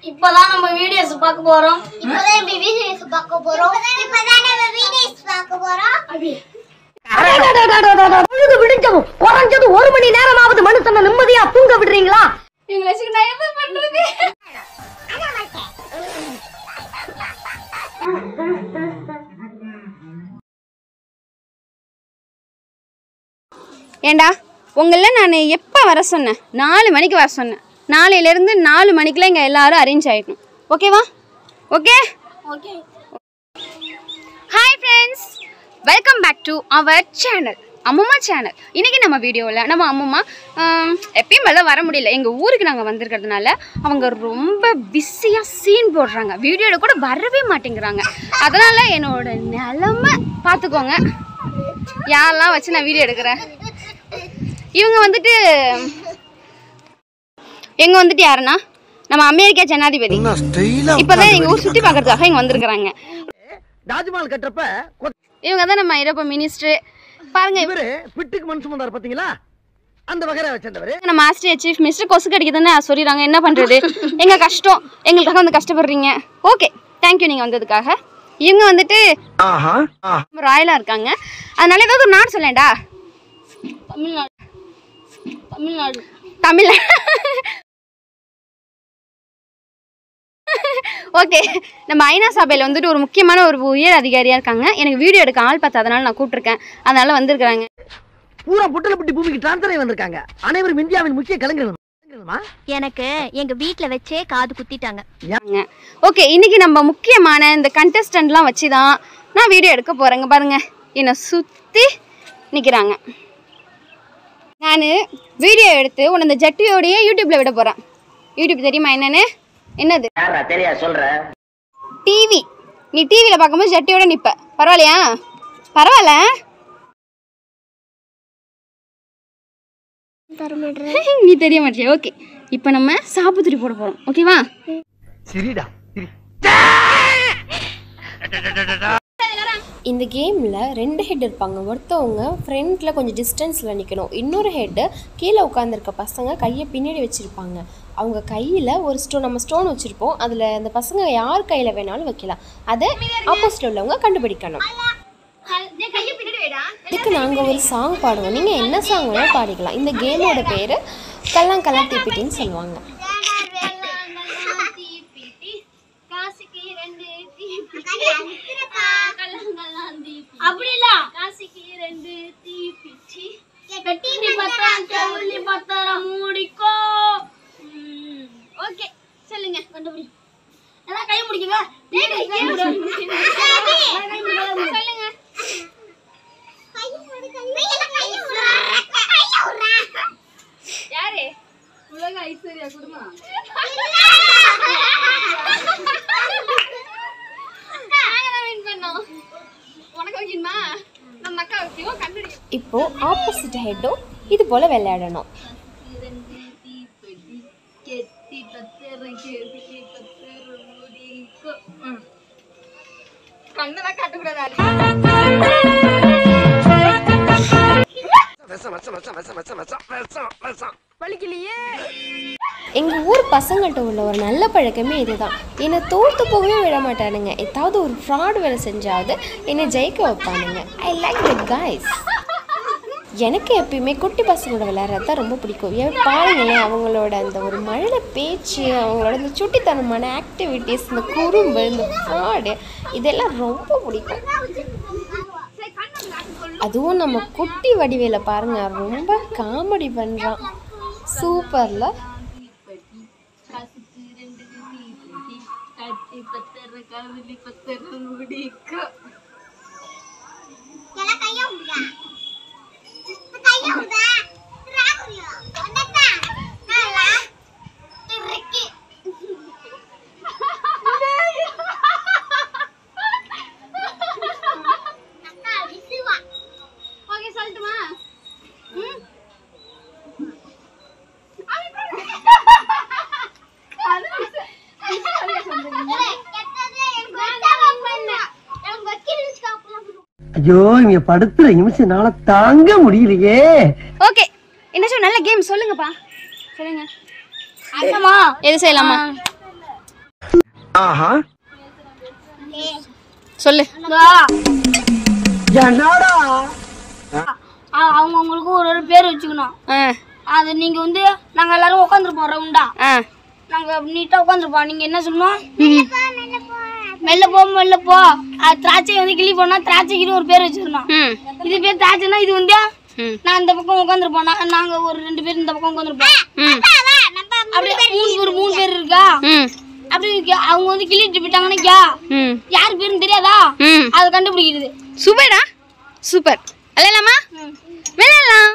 இப்பதான் நம்ம வீடியோஸ் பார்க்க போறோம். குறைஞ்சது 1 மணி நேரமாவது மனுஷனை நிம்மதியா தூங்க விடுறீங்களா? இங்கிலீஷ்க்கு நான் என்ன பண்றது? ஏண்டா உங்கள நான் எப்போ வர சொன்னேன்? 4 மணிக்கு வர சொன்னேன். நாளையிலேருந்து 4 மணிக்கெலாம் இங்கே எல்லாரும் அரேஞ்ச் ஆகிடணும். ஓகேவா? Okay okay. Hi friends, welcome back to our channel, அம்மா சேனல். இன்றைக்கி நம்ம வீடியோவில் நம்ம அம்மா எப்பயும் மேலே வர முடியல. எங்கள் ஊருக்கு நாங்கள் வந்திருக்கிறதுனால அவங்க ரொம்ப பிஸியாக சீன் போடுறாங்க. வீடியோவில் கூட வரவே மாட்டேங்கிறாங்க. அதனால் என்னோட நிலமை பார்த்துக்கோங்க. யாரெல்லாம் வச்சு நான் வீடியோ எடுக்கிறேன். இவங்க வந்துட்டு யாருன்னா நம்ம அமெரிக்கா ஜனாதிபதி. இப்பதான் எங்க ஊர் சுத்தி பாக்குறதுக்காக இங்க வந்திருக்காங்க. தாஜ்மஹால் கட்டறப்ப இவங்க தான் நம்ம ஐரோப்பா மினிஸ்டர். பாருங்க, இவரு பிட்டுக்கு மனசு வந்தார் பாத்தீங்களா? அந்த வகையற வச்சந்தவரு நம்ம ஆஸ்ட்ரேலியா சீஃப் மினிஸ்டர். கொசு கடிக்குதுன்னு சொல்லிடுறாங்க. என்ன பண்றது? எங்க கஷ்டம், எங்களுக்காக வந்து கஷ்டப்படுறீங்க. ஓகே, தேங்க்யூ நீங்க வந்ததுக்காக. இவங்க வந்துட்டு ராயலா இருக்காங்க. அதனால ஏதாவது ஒரு நாடு சொல்லேன்டா. தமிழ்நாடு. தமிழ்நாடு. தமிழ். ஓகே, நம்ம ஐநா சபையில் வந்துட்டு ஒரு முக்கியமான ஒரு உயர் அதிகாரியா இருக்காங்க. எனக்கு வீடியோ எடுக்க ஆள் பார்த்து அதனால நான் கூப்பிட்டுருக்கேன். அதனால வந்திருக்காங்க. பூரா புட்டலப்பட்டி பூமிக்கு டிரான்ஸ்ஃபர் ஆகி வந்திருக்காங்க. அனைவரும் இந்தியாவின் முக்கிய கலைஞர்கள். எனக்கு எங்க வீட்ல வச்சே காது குத்திட்டாங்க. ஓகே, இன்னைக்கு நம்ம முக்கியமான இந்த கண்டஸ்டன்ட்லாம் வச்சு தான் நான் வீடியோ எடுக்க போறேங்க. பாருங்க, என்னை சுற்றி நிற்கிறாங்க. நான் வீடியோ எடுத்து உன்னை இந்த ஜட்டியோடையே யூடியூப்ல விட போறேன். யூடியூப் தெரியுமா என்னன்னு? என்னது? தெரியா சொல்ற? டிவி. நீ டிவியில் பார்க்கும்போது ஜட்டியோட நிற்ப. பரவாயில்லையா? பரவாயில்ல, நீ தெரிய மாட்டியா? ஓகே, இப்போ நம்ம சாப்புத்துரி போட போறோம். ஓகேவா? சரிடா. இந்த கேமில் 2 ஹெட் இருப்பாங்க. ஒருத்தவங்க ஃப்ரண்ட்டில் கொஞ்சம் டிஸ்டன்ஸில் நிற்கணும். இன்னொரு ஹெட்டு கீழே உட்காந்துருக்க பசங்க கையை பின்னாடி வச்சுருப்பாங்க. அவங்க கையில் ஒரு நம்ம ஸ்டோன் வச்சுருப்போம். அதில் அந்த பசங்க யார் கையில் வேணாலும் வைக்கலாம். அதை ஆப்போசிட்டில் உள்ளவங்க கண்டுபிடிக்கணும். இதுக்கு நாங்கள் ஒரு சாங் பாடுவோம். நீங்கள் என்ன சாங் வேணாலும் பாடிக்கலாம். இந்த கேமோட பேர் கல்லான் கல்லான் தீப்பிட்டின்னு சொல்லுவாங்க. ஓகே, சொல்லுங்க. கண்டுபிடி. கை முடிக்குங்க. சொல்லுங்க. யாரு? உலக ஐஸ்வர்யா குடுமா. இப்போ ஆப்போசிட் ஹெட்டும் இது போல விளையாடணும். எங்க ஊர் பசங்கள்கிட்ட உள்ள ஒரு நல்ல பழக்கமே இதுதான். என்னை தோற்று போகவே விட மாட்டானுங்க. ஏதாவது ஒரு ஃப்ராட் வேலை செஞ்சாவது என்னை ஜெயிக்க வைப்பானுங்க. I like that guys. எனக்கு எப்பயுமே குட்டி பசங்களோட விளையாடுறது தான் ரொம்ப பிடிக்கும். பாருங்களேன், அவங்களோட அந்த ஒரு மழலை பேச்சு, அவங்களோட இந்த சுட்டித்தனமான ஆக்டிவிட்டீஸ், இந்த குறும்பு, இந்த ஃப்ராடு, இதெல்லாம் ரொம்ப பிடிக்கும். அதுவும் நம்ம குட்டி வடிவேல பாருங்க, ரொம்ப காமெடி பண்ணுறான். சூப்பர்ல. ஐயோ, இங்க படுத்துற நிமிஷம்னால தாங்க முடியலையே. ஓகே, என்ன நல்ல கேம் சொல்லுங்கப்பா. சொல்லுங்க. அண்ணமா எது செய்யலாமா? சொல்லு. அவங்க உங்களுக்கு ஒரு பேர் வச்சுக்கணும். அது நீங்க வந்து நாங்க எல்லாரும் உட்காந்துருப்போம் ரவுண்டா. நாங்க நீட்டா உட்காந்துருப்போம். நீங்க என்ன சொல்லணும்? மெல்ல போ மெல்ல போ. திராட்சை வந்து கிள்ளி போனா திராட்சைக்கு ஒரு பேர் வச்சிருக்கணும். இது பேர் திராட்சைனா இது வந்து நான் இந்த பக்கம் உட்காந்துருப்போம். நாங்க ஒரு 2 பேர் இந்த பக்கம் உட்காந்துருப்போம். அப்படியே மூணு பேர் இருக்கா? அப்படி அவங்க வந்து கிள்ளிட்டு போயிட்டாங்கன்னா யாரு பேருன்னு தெரியாதா? அதை கண்டுபிடிக்கிறது. சூப்பரா சூப்பர். விளையாடலாமா? விளையாடலாம்.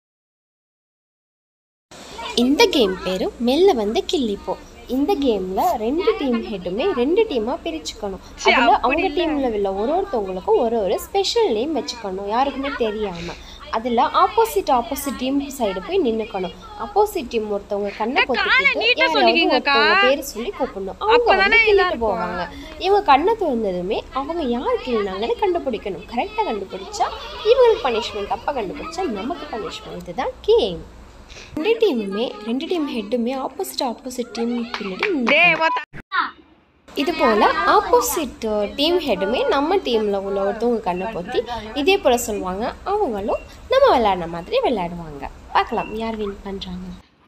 இந்த கேம் பேர் மெல்ல வந்து கிள்ளிப்போ. இந்த கேமில் 2 டீம் ஹெட்டுமே 2 டீமாக பிரிச்சுக்கணும். அதில் அவங்க டீமில் உள்ள ஒருத்தவங்களுக்கும் ஒரு ஸ்பெஷல் நேம் வச்சுக்கணும், யாருக்குமே தெரியாமல். அதில் ஆப்போசிட் டீம் சைடு போய் நின்றுக்கணும். ஆப்போசிட் டீம் ஒருத்தவங்க கண்ணை பொத்திக்கிட்டு பேர் சொல்லி கூப்பிடணும். அவங்க வந்து கிள்ளிட்டு போவாங்க. இவங்க கண்ணை திறந்ததுமே அவங்க யார் கிள்ளினாங்கன்னு கண்டுபிடிக்கணும். கரெக்டாக கண்டுபிடிச்சா இவங்களுக்கு பனிஷ்மெண்ட், தப்பாக கண்டுபிடிச்சா நமக்கு பனிஷ்மெண்ட். இதுதான் கேம். 2 டீம் ஹெட்டுமே ஆப்போசிட் டீம் பின்னாடி. இது போல் ஆப்போசிட் டீம் ஹெட்டுமே நம்ம டீமில் உள்ள ஒருத்தவங்க கண்ணை பொத்தி இதே போல் சொல்லுவாங்க. அவங்களும் நம்ம விளையாடின மாதிரி விளையாடுவாங்க. பார்க்கலாம் யார் வின் பண்ணுறாங்க.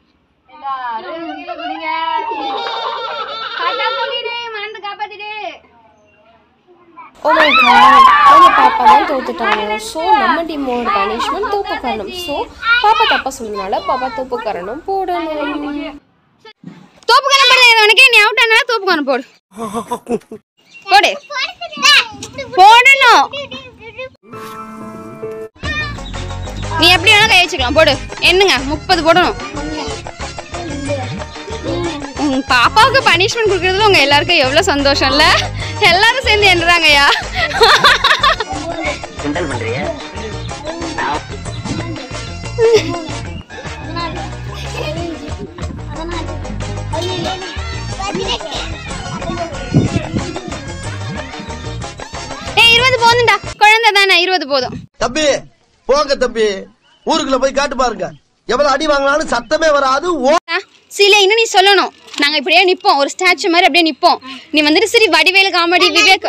ஓ மை காட், நம்ம பாப்பா தான் தோத்துட்டாங்க. ஸோ நம்ம டீமோட பனிஷ்மெண்ட் தோப்பு காரணம். ஸோ பாப்பா தப்பா சொன்னனால பாப்பா தோப்பு காரணம் போடணும். தோப்பு காரணம் போடல. உனக்கே நீ அவுட் ஆனா தோப்பு காரணம் போடு. போடு. போடணும். நீ எப்படி வேணா கை வச்சுக்கலாம். போடு. என்னங்க 30 போடணும். பாப்பாவுக்கு பனிஷ்மெண்ட் கொடுக்கறதுல உங்க எல்லாருக்கும் எவ்வளவு சந்தோஷம் இல்ல? எல்லாரும் சேர்ந்து எண்ணுறாங்கய்யா. கிண்டல் பண்றியா? ஏய் 20 போதும்டா. குழந்தை தானே 20 போதும். தம்பி போங்க தம்பி, ஊருக்குள்ள போய் காட்டு பாருங்க. எவ்வளவு அடி வாங்கலாம்னு சத்தமே வராது. சில இன்னும் நீ சொல்லணும். நாங்க இப்படியே நிப்போம், ஒரு ஸ்டாச்சு மாதிரி அப்படியே நிப்போம். நீ வந்துட்டு சரி வடிவேலு காமெடி விவேக்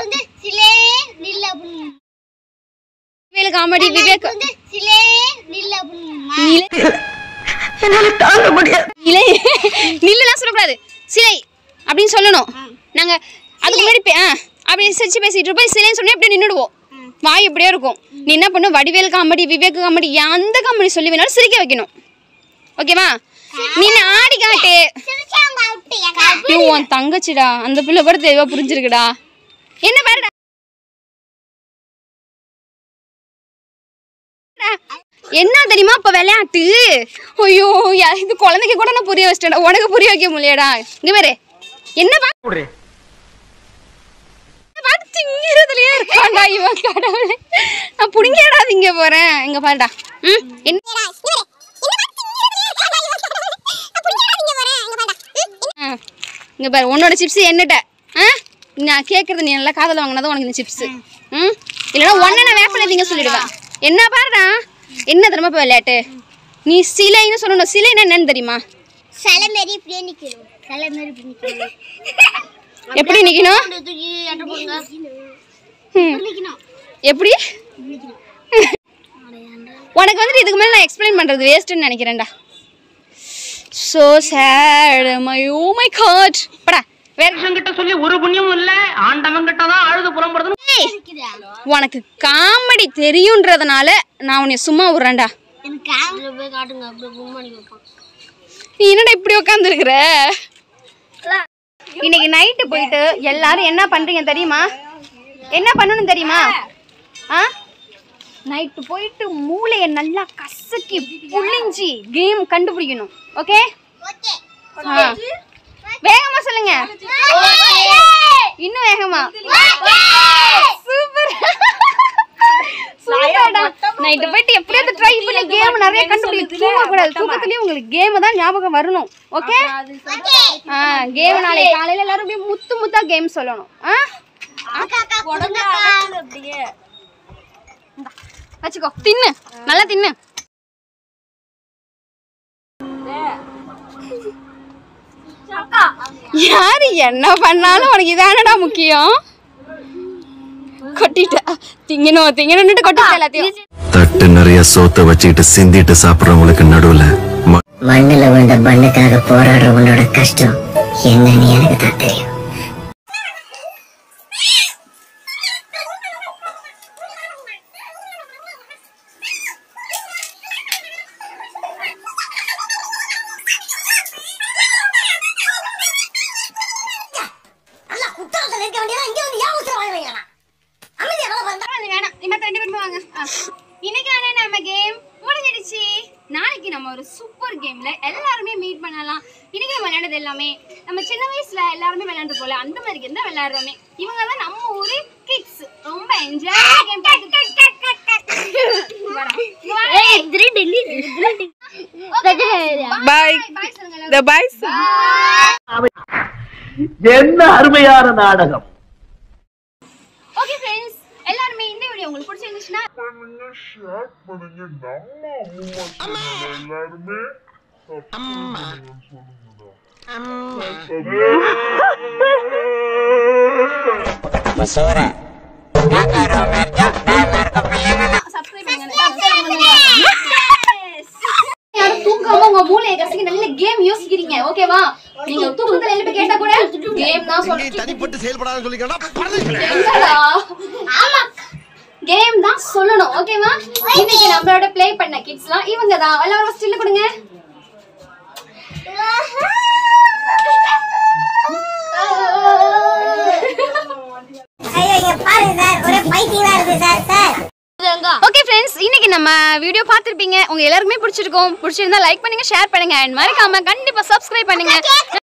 காமெடி விவேக் நில்லுலாம் சொல்லக்கூடாது. சிலை அப்படின்னு சொல்லணும். நாங்க அதுக்கு முன்னாடி அப்படி சிரிச்சு பேசிட்டு இருப்போம். சிலைன்னு சொன்னா அப்படியே நின்றுடுவோம். வாய் எப்படியே இருக்கும். நீ என்ன பண்ணும், வடிவேல் காமெடி விவேக் காமெடி எந்த காமெடி சொல்லி வேணாலும் சிரிக்க வைக்கணும். ஓகேவா? நீ ஆடி காட்டு. உன் தங்கச்சிடா, அந்த பிள்ளை கூட தெளிவா புரிஞ்சிருக்குடா. என்ன பாருடா, என்ன தெரியுமா இப்ப விளையாட்டு? ஐயோ இது குழந்தைக்கு கூட நான் புரிய வச்சிட்டேன், உனக்கு புரிய வைக்க முடியலடா. இங்க பாரு, என்ன பாரு திங்கிறதுலயே இருக்காண்டா இவன். கடவுளே, நான் புடிங்கடா திங்க போறேன். இங்க பாருடா. இங்க பாரு, உன்னோட சிப்ஸ் என்னட்ட நான் கேட்கறது நீ நல்லா காதல வாங்கினதான் உனக்கு இந்த சிப்ஸ். இல்லைன்னா ஒன்ன நான் வேப்பில திங்க சொல்லிடுவேன். என்ன பாருடா, என்ன தெரியுமா இப்போ விளையாட்டு? நீ சிலைன்னு சொல்லணும். சிலைன்னா என்னன்னு தெரியுமா? சிலை மாரி இப்படியே நிக்கணும். சிலை மாரி இப்படி நிக்கணும். எப்படி நிக்கணும்? எப்படி? உனக்கு வந்துட்டு இதுக்கு மேலே நான் எக்ஸ்பிளைன் பண்ணுறது வேஸ்ட்டுன்னு நினைக்கிறேன்டா. So sad. Oh my god. படா வேற கிட்ட சொல்லி ஒரு புண்ணியமும் இல்லை. ஆண்டவன் கிட்ட தான் அழுது புறம்படுது. உனக்கு காமெடி தெரியுன்றதுனால நான் உன்னை சும்மா விட்றேன்டா. நீ என்னடா இப்படி உட்காந்துருக்குற? இன்னைக்கு நைட்டு போயிட்டு எல்லாரும் என்ன பண்றீங்க தெரியுமா? என்ன பண்ணணும் தெரியுமா? நைட்டு போயிட்டு மூளையை நல்லா கசக்கி புளிஞ்சி கேம் கண்டுபிடிக்கணும். ஓகே? வேகமா சொல்லுங்க. இன்னும் வேகமா. சூப்பர் சூப்பர்டா. நைட்டு போயிட்டு எப்படியாவது ட்ரை பண்ணி கேம் நிறைய கண்டுபிடிக்க. தூங்கக்கூடாது. தூக்கத்துலயும் உங்களுக்கு கேம் தான் ஞாபகம் வரணும். ஓகே? கேம் நாளைக்கு காலையில எல்லாரும் அப்படியே முத்து முத்தா கேம் சொல்லணும். வச்சுக்கோ, தின்னு, நல்லா தின்னு. யாரு என்ன பண்ணாலும் உனக்கு இதானடா முக்கியம். கொட்டிட்ட திங்கணும்னுட்டு கொட்டிட்ட எல்லாத்தையும். தட்டு நிறைய சோத்த வச்சுக்கிட்டு சிந்திட்டு சாப்பிடுறவங்களுக்கு நடுவுல மண்ணுல விழுந்த பண்ணுக்காக போராடுற உன்னோட கஷ்டம் என்னன்னு எனக்கு தான் தெரியும். இன்னைக்கான நம்ம கேம் முடிஞ்சிடுச்சு. நாளைக்கு நம்ம ஒரு சூப்பர் கேம்ல எல்லாருமே மீட் பண்ணலாம். இன்னைக்கு நம்ம விளையாடுறது எல்லாமே நம்ம சின்ன வயசுல எல்லாருமே விளையாண்டு போல அந்த மாதிரி கேம் தான் விளையாடுறோமே. இவங்க தான் நம்ம ஊரு கிட்ஸ். ரொம்ப என்ஜாய் கேம். பாய். என்ன அருமையான நாடகம். ஓகே फ्रेंड्स, எல்லாரும் இந்த வீடியோ உங்களுக்கு பிடிச்சிருந்துச்சுனா ஷேர் பண்ணுங்க. நம்ம எல்லாருமே சப்ஸ்கிரைப் பண்ணுங்க. யாரும் தூங்காம உங்க மூளையை கசக்கி நல்ல கேம் யோசிக்கிறீங்க. ஓகேவா? நீங்க தூக்கத்துல எழுப்பி கேட்டா கூட கேம் தான் சொல்றீங்க. தனிப்பட்டு செயல்படாத சொல்லிக்கடா. ஆமா, கேம் தான் சொல்லணும். ஓகேவா? இன்னைக்கு நம்மளோட ப்ளே பண்ண கிட்ஸ்லாம் இவங்க தான். எல்லாரும் ஸ்டில் கொடுங்க. ஓகே फ्रेंड्स, இன்னைக்கு நம்ம வீடியோ பார்த்திருப்பீங்க. உங்க எல்லாருக்குமே பிடிச்சிருக்கும். பிடிச்சிருந்தா லைக் பண்ணுங்க, ஷேர் பண்ணுங்க, and மறக்காம கண்டிப்பா சப்ஸ்கிரைப் பண்ணுங்க.